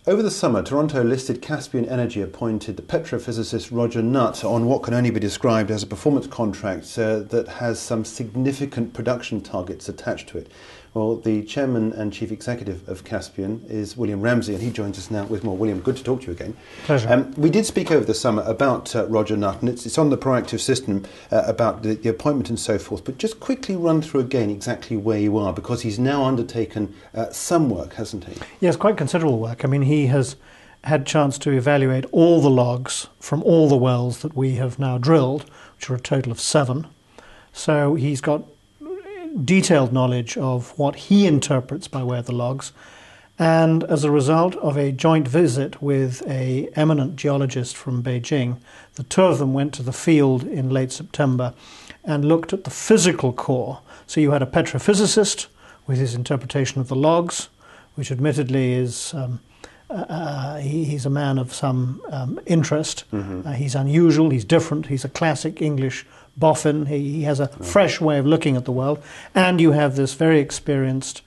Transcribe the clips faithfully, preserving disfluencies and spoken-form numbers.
Over the summer, Toronto-listed Caspian Energy appointed the petrophysicist Roger Nutt on what can only be described as a performance contract uh, that has some significant production targets attached to it. Well, the chairman and chief executive of Caspian is William Ramsey, and he joins us now with more. William, good to talk to you again. Pleasure. Um, we did speak over the summer about uh, Roger Nutt, and it's, it's on the proactive system uh, about the, the appointment and so forth, but just quickly run through again exactly where you are, because he's now undertaken uh, some work, hasn't he? Yes, quite considerable work. I mean, he has had chance to evaluate all the logs from all the wells that we have now drilled, which are a total of seven. So he's got detailed knowledge of what he interprets by way of the logs, and as a result of a joint visit with a eminent geologist from Beijing, the two of them went to the field in late September and looked at the physical core. So you had a petrophysicist with his interpretation of the logs, which admittedly is um, uh, he, he's a man of some um, interest. Mm-hmm. uh, he's unusual, he's different, he's a classic English boffin. He, he has a fresh way of looking at the world. And you have this very experienced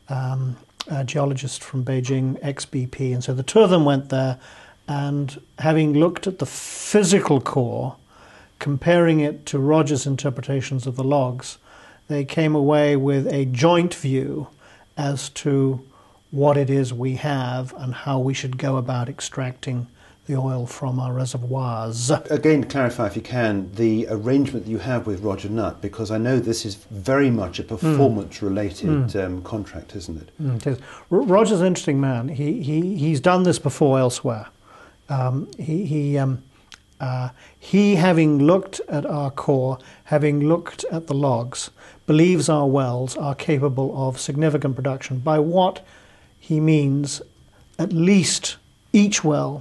um, uh, geologist from Beijing, ex-B P. And so the two of them went there, and having looked at the physical core, comparing it to Roger's interpretations of the logs, they came away with a joint view as to what it is we have and how we should go about extracting the oil from our reservoirs. Again, clarify if you can the arrangement that you have with Roger Nutt, because I know this is very much a performance-related mm. um, contract, isn't it? Mm, it is. R- Roger's an interesting man. He he he's done this before elsewhere. Um, he he um, uh, he, having looked at our core, having looked at the logs, believes our wells are capable of significant production. By what he means, at least each well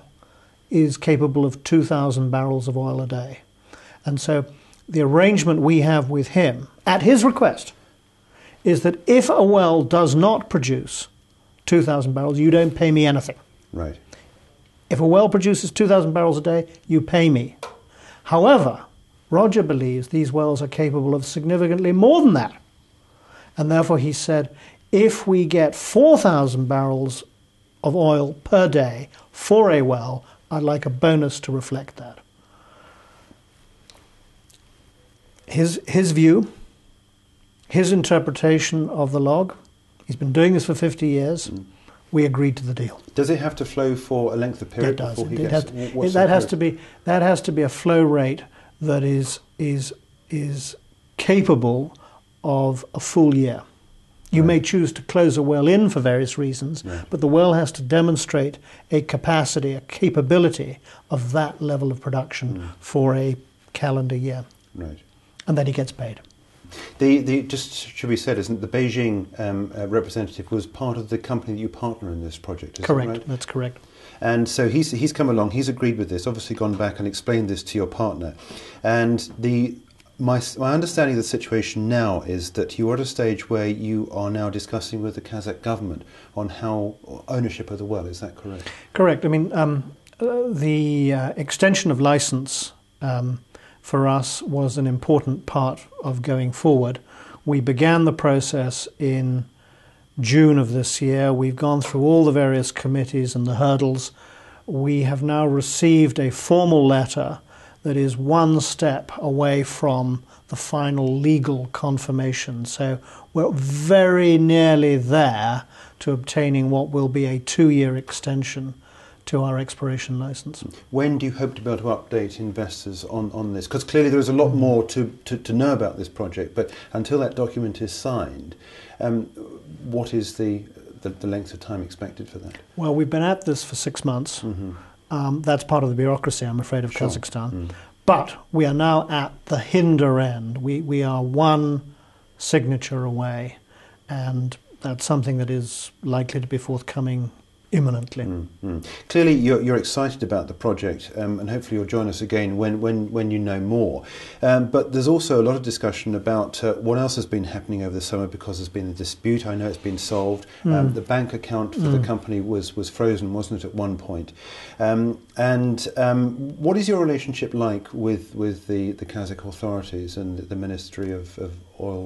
is capable of two thousand barrels of oil a day. And so the arrangement we have with him, at his request, is that if a well does not produce two thousand barrels, you don't pay me anything. Right. If a well produces two thousand barrels a day, you pay me. However, Roger believes these wells are capable of significantly more than that. And therefore he said, if we get four thousand barrels of oil per day for a well, I'd like a bonus to reflect that. His, his view, his interpretation of the log, he's been doing this for fifty years, mm. we agreed to the deal. Does it have to flow for a length of period it does. before he it gets... Has, it, that, has to be, that has to be a flow rate that is, is, is capable of a full year. You right. may choose to close a well in for various reasons, right. but the well has to demonstrate a capacity, a capability of that level of production mm. for a calendar year. Right. And then he gets paid. The, the, just should be said, isn't it, the Beijing um, uh, representative was part of the company that you partner in this project, is correct, that right? That's correct. And so he's, he's come along, he's agreed with this, obviously gone back and explained this to your partner. And the... My, my understanding of the situation now is that you're at a stage where you are now discussing with the Kazakh government on how ownership of the well. Is that correct? Correct. I mean, um, uh, the uh, extension of license um, for us was an important part of going forward. We began the process in June of this year. We've gone through all the various committees and the hurdles. We have now received a formal letter that is one step away from the final legal confirmation. So we're very nearly there to obtaining what will be a two-year extension to our exploration license. When do you hope to be able to update investors on, on this? Because clearly there is a lot more to, to, to know about this project, but until that document is signed, um, what is the, the, the length of time expected for that? Well, we've been at this for six months. Mm-hmm. Um, that's part of the bureaucracy, I'm afraid, of sure. Kazakhstan. Mm. But we are now at the hinder end. We, we are one signature away, and that's something that is likely to be forthcoming imminently. Mm, mm. Clearly you're, you're excited about the project, um, and hopefully you'll join us again when, when, when you know more. Um, but there's also a lot of discussion about uh, what else has been happening over the summer, because there's been a dispute. I know it's been solved. Mm. Um, the bank account for mm. the company was, was frozen, wasn't it, at one point? Um, and um, what is your relationship like with, with the, the Kazakh authorities and the Ministry of, of Oil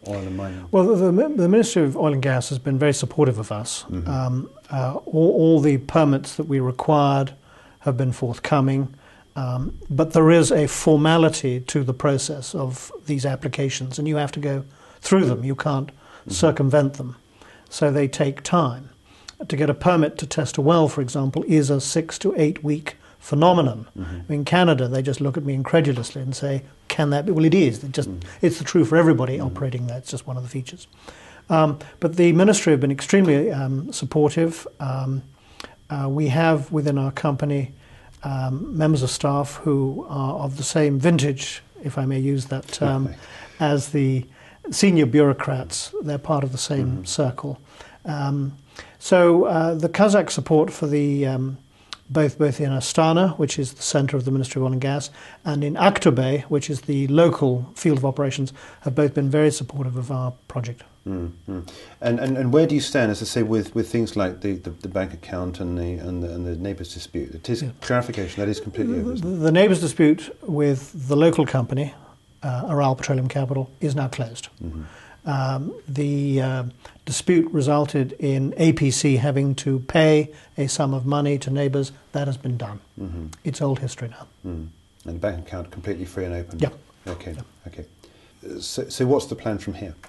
oil and mining? Well, the, the Ministry of Oil and Gas has been very supportive of us. Mm-hmm. um, uh, all, all the permits that we required have been forthcoming, um, but there is a formality to the process of these applications, and you have to go through them. You can't mm-hmm. circumvent them. So they take time. To get a permit to test a well, for example, is a six to eight week phenomenon. Mm-hmm. In Canada, they just look at me incredulously and say, can that be? Well, it is. It just, mm-hmm. It's the truth for everybody mm-hmm. operating there. It's just one of the features. Um, but the ministry have been extremely um, supportive. Um, uh, we have within our company um, members of staff who are of the same vintage, if I may use that term, okay. as the senior bureaucrats. They're part of the same mm-hmm. circle. Um, so uh, the Kazakh support for the um, both both in Astana, which is the centre of the Ministry of Oil and Gas, and in Aktobe, which is the local field of operations, have both been very supportive of our project. Mm-hmm. And, and and where do you stand, as I say, with, with things like the, the, the bank account and the and the, and the neighbours dispute? It is yeah. clarification that is completely over. The, the neighbours dispute with the local company, uh, Aral Petroleum Capital, is now closed. Mm-hmm. Um, the uh, dispute resulted in A P C having to pay a sum of money to neighbours. That has been done. Mm-hmm. It's old history now. Mm. And the bank account completely free and open? Yeah. Okay, yeah. okay. So, so what's the plan from here?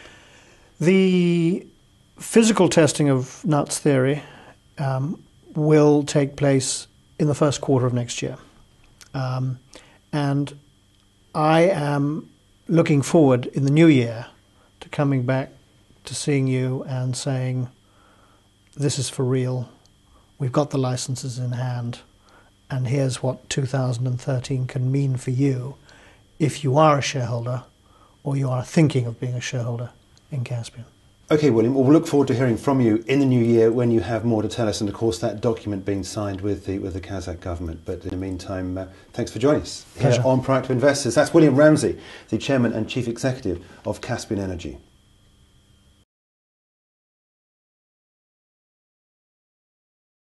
The physical testing of Nutt's theory um, will take place in the first quarter of next year. Um, and I am looking forward in the new year to coming back to seeing you and saying, this is for real, we've got the licenses in hand, and here's what two thousand thirteen can mean for you if you are a shareholder or you are thinking of being a shareholder in Caspian. Okay, William, well, we'll look forward to hearing from you in the new year when you have more to tell us, and of course that document being signed with the with the Kazakh government. But in the meantime, uh, thanks for joining us Pleasure. here on Proactive Investors. That's William Ramsey, the Chairman and Chief Executive of Caspian Energy.